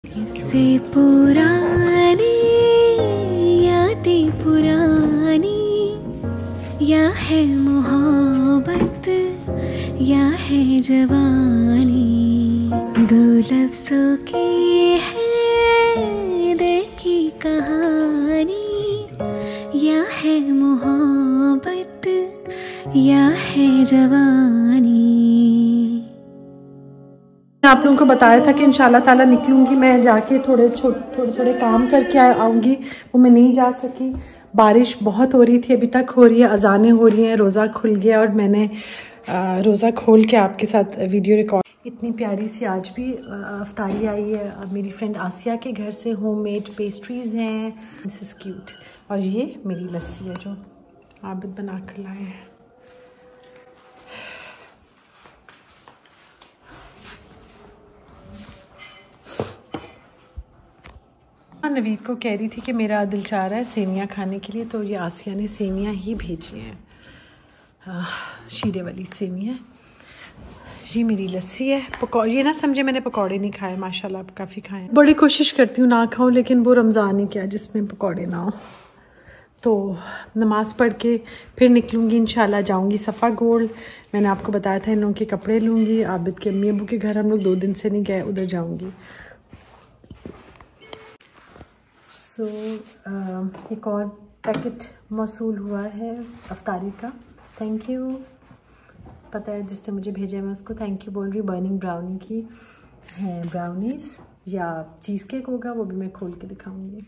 से पुरानी यादें पुरानी, या है मोहब्बत या है जवानी, दो लफ्ज़ों की है दिल की कहानी, या है मोहब्बत या है जवानी। आप लोगों को बताया था कि इंशाल्लाह ताला निकलूंगी मैं, जाके थोड़े काम करके आऊँगी। वो मैं नहीं जा सकी, बारिश बहुत हो रही थी, अभी तक हो रही है, अजानें हो रही हैं, रोज़ा खुल गया और मैंने रोज़ा खोल के आपके साथ वीडियो रिकॉर्ड। इतनी प्यारी सी आज भी अफ्तारी आई है मेरी फ्रेंड आसिया के घर से, होममेड पेस्ट्रीज़ हैं, दिस इज़ क्यूट। और ये मेरी लस्सी है जो आबिद बना कर लाए हैं। नवीद को कह रही थी कि मेरा दिल चाह रहा है सेमियाँ खाने के लिए, तो ये आसिया ने सेमियाँ ही भेजी हैं, शीरे वाली सेमियाँ। ये मेरी लस्सी है। पकौड़े, ये ना समझे मैंने पकौड़े नहीं खाए, माशाल्लाह आप काफ़ी खाए। बड़ी कोशिश करती हूँ ना खाऊँ, लेकिन वो रमज़ान ही क्या जिसमें पकौड़े ना हो। तो नमाज़ पढ़ के फिर निकलूँगी इंशाल्लाह, जाऊँगी सफ़ा गोल्ड। मैंने आपको बताया था इन लोगों के कपड़े लूँगी। आबिद के अम्मी अबू के घर हम लोग 2 दिन से नहीं गए, उधर जाऊँगी। सो एक और पैकेट मौसूल हुआ है अफ्तारी का, थैंक यू। पता है जिससे मुझे भेजा है मैं उसको थैंक यू बोल रही हूँ। बर्निंग ब्राउनी की है, ब्राउनीज़ या चीज़ केक होगा, वो भी मैं खोल के दिखाऊंगी।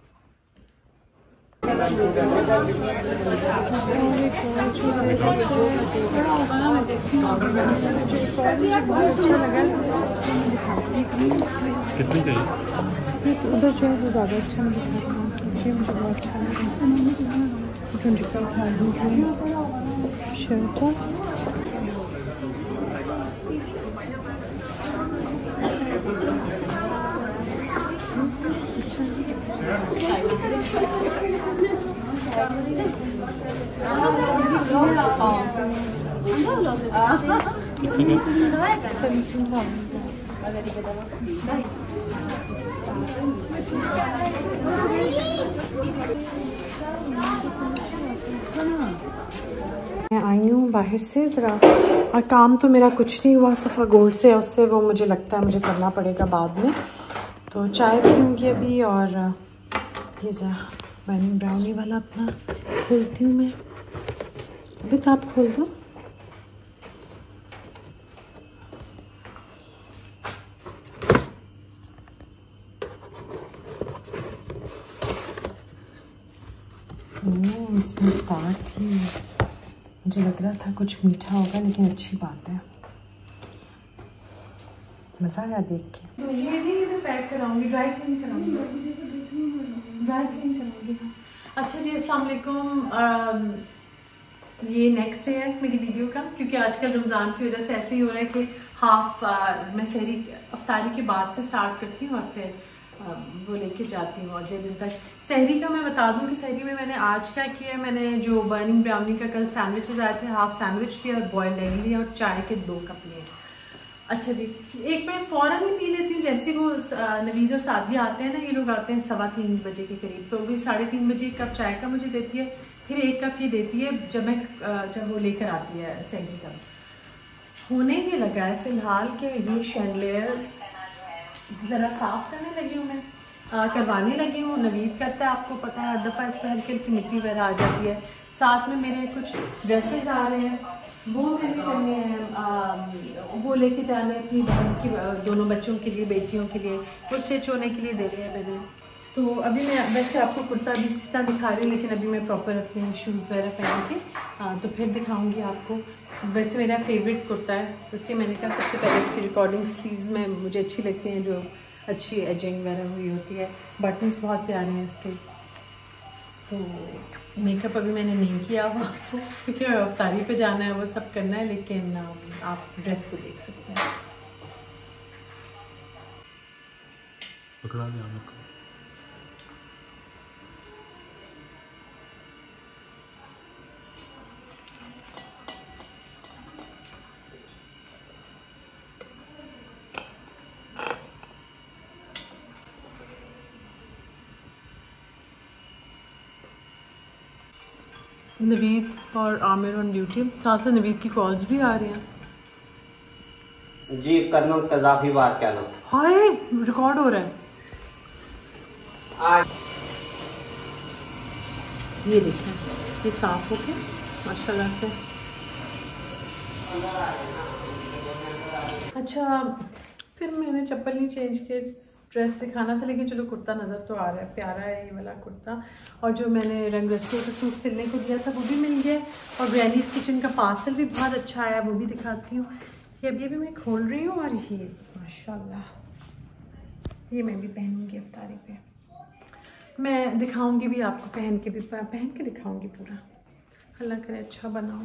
कितनी चाहिए? उधर जो है वो ज़्यादा अच्छा मुझे दिखा रहा है, मुझे बहुत अच्छा लगा। 25,000 की शर्ट है। मैं आई हूँ बाहर से ज़रा, और काम तो मेरा कुछ नहीं हुआ सफ़ा गोल्ड से, उससे वो मुझे लगता है मुझे करना पड़ेगा बाद में। तो चाय पीऊँगी अभी, और ये बर्निंग ब्राउनी वाला अपना खोलती हूँ मैं। अभी तो आप खोल दो। इसमें तार थी, मुझे लग रहा था कुछ मीठा होगा, लेकिन अच्छी बात है, मज़ा आया देख के। तो ये भी मैं पैक कराऊंगी, ड्राई क्लीन कराऊंगी, ड्राई क्लीन कराऊंगी। अच्छा जी, अस्सलाम वालेकुम। ये नेक्स्ट डे है मेरी वीडियो का, क्योंकि आजकल रमज़ान की वजह से ऐसे ही हो रहा है कि हाफ मैं सहरी अफ्तारी के बाद से स्टार्ट करती हूँ और फिर वो लेके जाती हूँ अगले दिन तक। सहरी का मैं बता दूँ कि सहरी में मैंने आज क्या किया, मैंने जो बर्निंग ब्राउनी का कल सैंडविचेस आए थे, हाफ सैंडविच लिया और बॉइल्ड एग लिया और चाय के 2 कप लिए। अच्छा जी, एक मैं फ़ौरन ही पी लेती हूँ, जैसे वो नवीद और सादिया आते हैं ना, ये लोग आते हैं 3:15 बजे के करीब, तो भी 3:30 बजे 1 कप चाय का मुझे देती है, फिर 1 कप ये देती है जब वो लेकर आती है सहरी का। होने ही लगा है फ़िलहाल कि ये शैंडलियर ज़रा साफ़ करने लगी हूँ मैं, करवाने लगी हूँ। नवीद करता है, आपको पता है, हर दफ़ा इस पर हल्की हल्की मिट्टी वगैरह आ जाती है। साथ में मेरे कुछ ड्रेसेस आ रहे हैं, वो मैंने करने हैं, वो लेके जाना है अपनी बहन की, दोनों बच्चों के लिए, बेटियों के लिए, वो स्टिच होने के लिए दे रहे हैं मैंने। तो अभी मैं वैसे आपको कुर्ता भी इसी तरह दिखा रही हूँ, लेकिन अभी मैं प्रॉपर अपने शूज़ वगैरह पहन के तो फिर दिखाऊंगी आपको। वैसे मेरा फेवरेट कुर्ता है, इसलिए मैंने कहा सबसे पहले इसकी रिकॉर्डिंग स्लीव्स में मुझे अच्छी लगती हैं, जो अच्छी एजिंग वगैरह हुई होती है, बटन्स बहुत प्यारे हैं इसके। तो मेकअप अभी मैंने नहीं किया हुआ क्योंकि अफ्तारी पे जाना है, वो सब करना है, लेकिन आप ड्रेस तो देख सकते हैं। पकड़ा लिया। नवीद और आमिर ऑन ड्यूटी, साथ साथ नवीद की कॉल्स भी आ रही हैं। जी करना कज़ाफ़ी बात कहना। हाय रिकॉर्ड हो रहा है। आज ये देखें, ये साफ हो गया माशाल्लाह से। अच्छा फिर मैंने चप्पल नहीं चेंज किया, ड्रेस दिखाना था, लेकिन चलो कुर्ता नज़र तो आ रहा है, प्यारा है ये वाला कुर्ता। और जो मैंने रंग रस्सियों का सूट सिलने को दिया था वो भी मिल गया, और ग्रैनीज़ किचन का पार्सल भी बहुत अच्छा आया, वो भी दिखाती हूँ। ये अभी मैं खोल रही हूँ, और ये माशाल्लाह ये मैं भी पहनूँगी इफ्तारी पे। मैं दिखाऊँगी भी आपको, पहन के दिखाऊँगी पूरा। अल्लाह करे अच्छा बनाओ।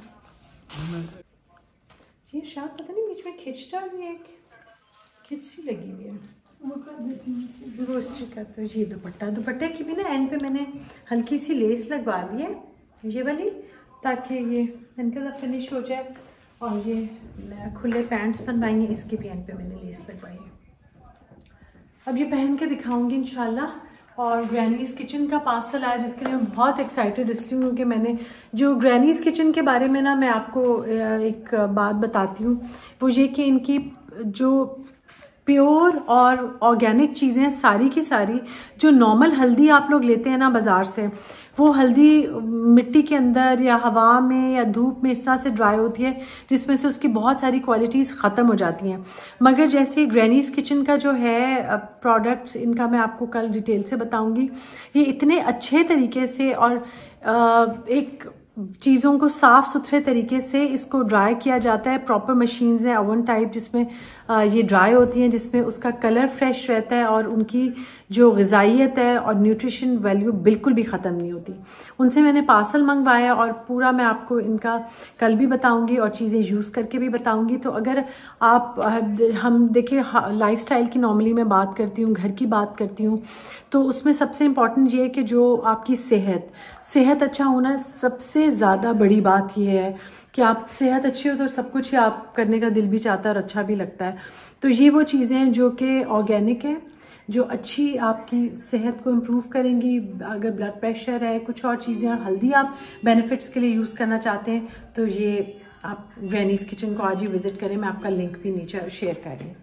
ये शायद पता नहीं बीच में खिंचता नहीं है, खिंच सी लगी हुई है, वो कर देती हूँ, वो इस्त्री करते हो। ये दुपट्टे की भी ना एंड पे मैंने हल्की सी लेस लगवा ली है, ये वाली, ताकि ये इनका फिनिश हो जाए। और ये खुले पैंट्स बनवाएंगे, इसके भी एंड पे मैंने लेस लगवाई है। अब ये पहन के दिखाऊंगी इंशाल्लाह। और ग्रैनीज़ किचन का पार्सल आया, जिसके लिए मैं बहुत एक्साइटेड इसलिए हूँ कि मैंने जो ग्रैनीज़ किचन के बारे में ना मैं आपको एक बात बताती हूँ, वो ये कि इनकी जो प्योर और ऑर्गेनिक चीज़ें सारी की सारी, जो नॉर्मल हल्दी आप लोग लेते हैं ना बाज़ार से, वो हल्दी मिट्टी के अंदर या हवा में या धूप में इस तरह से ड्राई होती है, जिसमें से उसकी बहुत सारी क्वालिटीज़ ख़त्म हो जाती हैं। मगर जैसे ग्रैनीज़ किचन का जो है प्रोडक्ट्स, इनका मैं आपको कल डिटेल से बताऊंगी। ये इतने अच्छे तरीके से और एक चीज़ों को साफ़ सुथरे तरीके से इसको ड्राई किया जाता है। प्रॉपर मशीन्स हैं ओवन टाइप, जिसमें ये ड्राई होती हैं, जिसमें उसका कलर फ्रेश रहता है और उनकी जो ग़िज़ाइयत है और न्यूट्रिशन वैल्यू बिल्कुल भी ख़त्म नहीं होती। उनसे मैंने पार्सल मंगवाया और पूरा मैं आपको इनका कल भी बताऊंगी और चीज़ें यूज़ करके भी बताऊंगी। तो अगर आप हम देखिए लाइफस्टाइल की नॉर्मली मैं बात करती हूँ, घर की बात करती हूँ, तो उसमें सबसे इम्पॉर्टेंट ये है कि जो आपकी सेहत अच्छा होना सबसे ज़्यादा बड़ी बात ये है कि आप सेहत अच्छी हो तो सब कुछ ही आप करने का दिल भी चाहता है और अच्छा भी लगता है। तो ये वो चीज़ें जो कि ऑर्गेनिक है, जो अच्छी आपकी सेहत को इम्प्रूव करेंगी। अगर ब्लड प्रेशर है, कुछ और चीज़ें, हल्दी आप बेनिफिट्स के लिए यूज़ करना चाहते हैं, तो ये आप ग्रैनीज़ किचन को आज ही विज़िट करें। मैं आपका लिंक भी नीचे शेयर कर रही हूँ।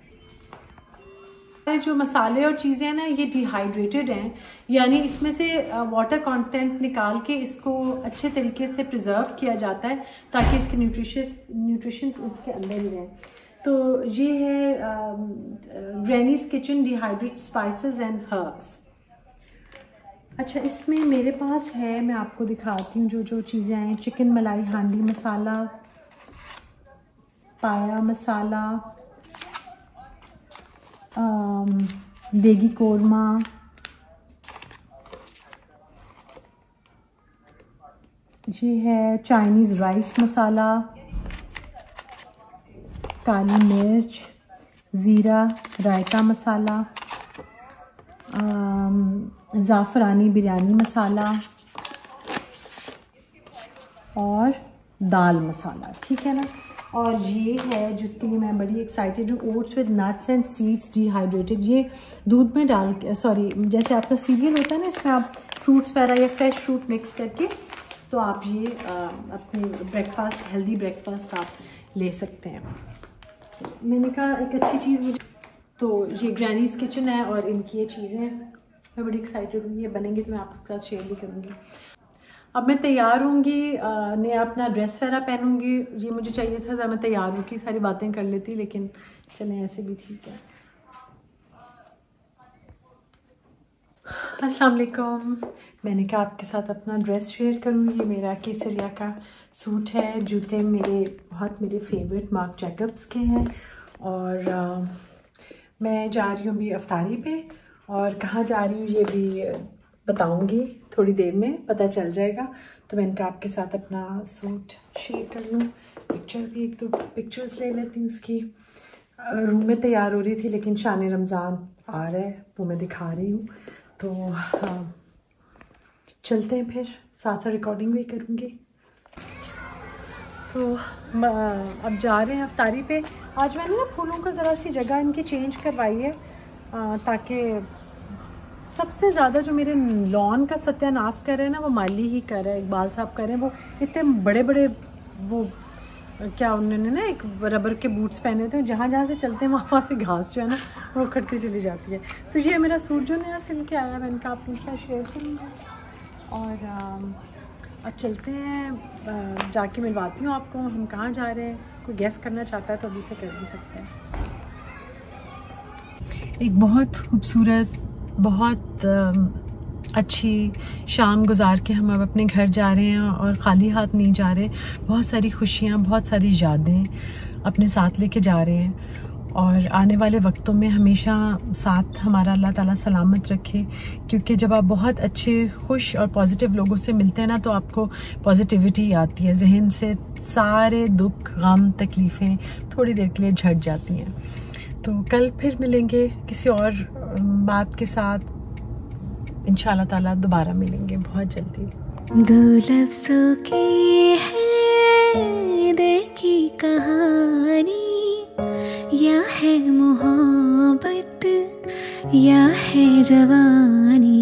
जो मसाले और चीज़ें हैं ना, ये डिहाइड्रेटेड हैं, यानी इसमें से वाटर कंटेंट निकाल के इसको अच्छे तरीके से प्रिजर्व किया जाता है ताकि इसके न्यूट्रिशन इसके अंदर ही रहें। तो ये है granny's kitchen dehydrate spices and herbs. अच्छा, इसमें मेरे पास है, मैं आपको दिखाती हूँ जो जो चीज़ें हैं। चिकन मलाई हांडी मसाला, पाया मसाला, देगी कोरमा, ये है चाइनीज़ राइस मसाला, काली मिर्च, ज़ीरा रायता मसाला, ज़ाफ़रानी बिरयानी मसाला और दाल मसाला, ठीक है ना। और ये है जिसके लिए मैं बड़ी एक्साइटेड हूँ, oats with nuts and seeds dehydrated. ये दूध में डाल के, सॉरी जैसे आपका सीरियल होता है ना, इसमें आप फ्रूट्स वगैरह या फ्रेश फ्रूट मिक्स करके तो आप ये अपने ब्रेकफास्ट, हेल्दी ब्रेकफास्ट आप ले सकते हैं। मैंने कहा एक अच्छी चीज़ मुझे, तो ये ग्रैनीज़ किचन है और इनकी ये चीज़ें मैं बड़ी एक्साइटेड हूँ, ये बनेंगी तो मैं आपके साथ शेयर भी करूँगी। अब मैं तैयार होंगी, नया अपना ड्रेस वगैरह पहनूंगी। ये मुझे चाहिए था, मैं तैयार होकर सारी बातें कर लेती, लेकिन चलें ऐसे भी ठीक है। अस्सलाम वालेकुम। मैंने कहा आपके साथ अपना ड्रेस शेयर करूँ। ये मेरा केसरिया का सूट है। जूते मेरे फेवरेट मार्क जैकब्स के हैं। और मैं जा रही हूँ अभी अफ्तारी पे, और कहाँ जा रही हूँ ये भी बताऊंगी, थोड़ी देर में पता चल जाएगा। तो मैंने कहा आपके साथ अपना सूट शेयर कर लूँ, पिक्चर भी एक दो पिक्चर्स ले लेती हूँ उसकी। रूम में तैयार हो रही थी, लेकिन शान रमज़ान आ रहा है, वो मैं दिखा रही हूँ। तो चलते हैं, फिर साथ साथ रिकॉर्डिंग भी करूँगी। तो अब जा रहे हैं अफ्तारी पे। आज मैंने ना फूलों का ज़रा सी जगह इनकी चेंज करवाई है, ताकि सबसे ज़्यादा जो मेरे लॉन का सत्यानाश कर रहे हैं ना वो माली ही कर रहा है, इकबाल साहब कर रहे हैं। वो इतने बड़े बड़े वो क्या उन्होंने ना एक रबर के बूट्स पहने थे, जहाँ जहाँ से चलते हैं वहाँ से घास जो है ना वो उखड़ती चली जाती है। तो ये मेरा सूट जो नया सिल के आया, मैंने कहा आपके साथ शेयर करूँगा। और अब चलते हैं, जाके मिलवाती हूँ आपको हम कहाँ जा रहे हैं। कोई गेस करना चाहता है तो अभी से कर भी सकते हैं। एक बहुत खूबसूरत, बहुत अच्छी शाम गुजार के हम अब अपने घर जा रहे हैं और ख़ाली हाथ नहीं जा रहे। बहुत सारी खुशियाँ, बहुत सारी यादें अपने साथ लेके जा रहे हैं और आने वाले वक्तों में हमेशा साथ हमारा अल्लाह ताला सलामत रखे। क्योंकि जब आप बहुत अच्छे, खुश और पॉजिटिव लोगों से मिलते हैं ना तो आपको पॉजिटिविटी आती है, जहन से सारे दुख, गम, तकलीफ़ें थोड़ी देर के लिए झट जाती हैं। तो कल फिर मिलेंगे किसी और बात के साथ, इंशाल्लाह ताला दोबारा मिलेंगे बहुत जल्दी। दो लफ्ज़ों की है दिल की कहानी, या है मोहब्बत या है जवानी।